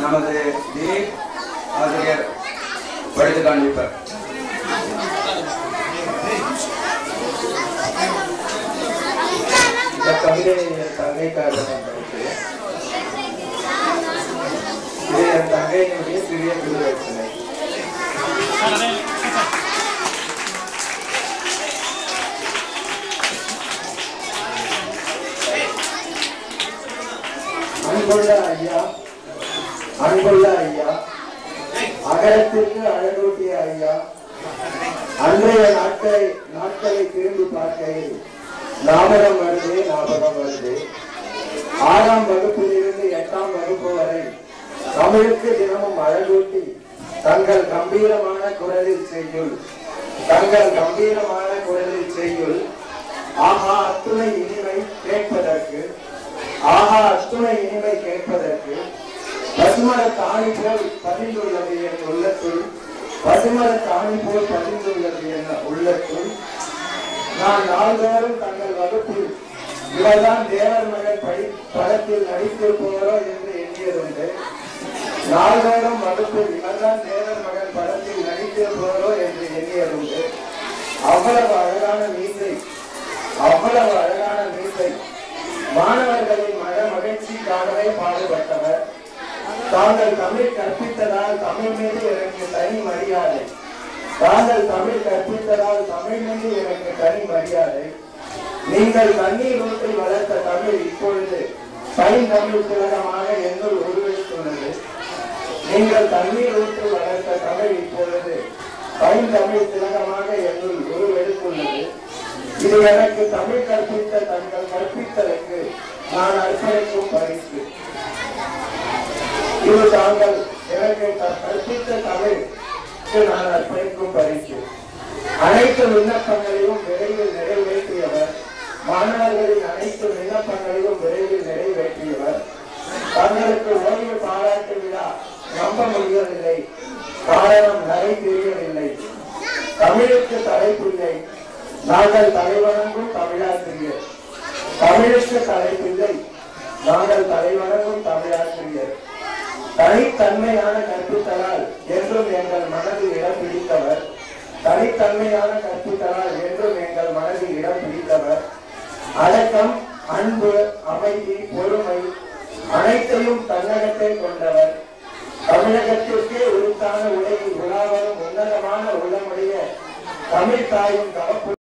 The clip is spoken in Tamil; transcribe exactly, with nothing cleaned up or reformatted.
நமது திலீப் ஆசிரியர் படித்து காண்பிப்பார். கவிதை தங்கைக்காக படிக்கிறேன். இது என் தங்கையினுடைய சிறிய குருவேற்றனை. அன்புள்ள ஐயா, அன்புள்ள ஐயா, அகரத்திற்கு அழகூட்டிய ஐயா, அன்றைய நாட்களை நாட்களை திரும்பி பார்க்கையில் ஞாபகம் வருது ஞாபகம் வருது ஆறாம் வகுப்பிலிருந்து எட்டாம் வகுப்பு வரை தமிழுக்கு தினமும் அழகூட்டி தங்கள் கம்பீரமான குரலில் செய்யுள் தங்கள் கம்பீரமான குரலில் செய்யுள் ஆஹா அத்துணை இனிமை கேட்பதற்கு ஆஹா அத்துணை இனிமை கேட்பதற்கு பசுமர தாணி போல் பதிந்துள்ளது என் உள்ளத்துள் பசுமர தாணி போல் பதிந்துள்ளது என் உள்ளத்துள் நான் நாள்தோறும் தங்கள் வகுப்பில் இவர்தான் தேவர் மகன் படி படத்தில் நடித்திருப்பவரோ என்று எண்ணியதுண்டு. நாள்தோறும் வகுப்பில் இவர்தான் தேவர் மகன் படத்தில் நடித்திருப்பவரோ என்று எண்ணியதுண்டு. அவ்வளவு அழகான மீசை அவ்வளவு அழகான மீசை மாணவர்களின் மன மகிழ்ச்சிக்காகவே பாடுபட்டவர். தாங்கள் தமிழ் கற்பித்ததால் தமிழ் மீது எனக்கு தனி மரியாதை தாங்கள் தமிழ் கற்பித்ததால் தமிழ் மீது எனக்கு தனி மரியாதை. நீங்கள் கண்ணீர் ஊற்றி வளர்த்த தமிழ் இப்பொழுது பைந்தமிழ் திலகமாக என்னுள் உருவெடுத்துள்ளது. நீங்கள் தண்ணீர் ஊற்றி வளர்த்த தமிழ் இப்பொழுது பைந்தமிழ் திலகமாக என்னுள் உருவெடுத்துள்ளது. இது எனக்கு தமிழ் கற்பித்த தங்கள் கற்பித்தலுக்கு நான் அர்ப்பணிக்கும் பரிசு. இது தாங்கள் எனக்கு கற்பித்த தமிழ் நான் அர்ப்பணிக்கும் பரிசு. அனைத்து விண்ணப்பங்களையும் விரைவில் நிறைவேற்றியவர் மாணவர்களின் அனைத்து விண்ணப்பங்களையும் விரைவில் நிறைவேற்றியவர். தங்களுக்கு ஓய்வு பாராட்டு விழா நம்ப முடியவில்லை. காரணம் நரை தெரியவில்லை. தமிழுக்கு தலைப்பில்லை. நாங்கள் தலைவணங்கும் தமிழாசிரியர். தமிழுக்கு தலைப்பில்லை. நாங்கள் தலைவணங்கும் தமிழாசிரியர். தனித்தன்மையான கற்பித்தலால் என்றும் எங்கள் மனதில் இடம் பிடித்தவர். தனித்தன்மையான கற்பித்தலால் என்றும் எங்கள் மனதில் இடம் பிடித்தவர். அடக்கம், அன்பு, அமைதி, பொறுமை அனைத்தையும் தன்னகத்தை கொண்டவர். தமிழகத்திற்கே உரித்தான உலகில் உலாவரும் உன்னதமான உள்ளமுடைய தமிழ் தாயின் தவப்பு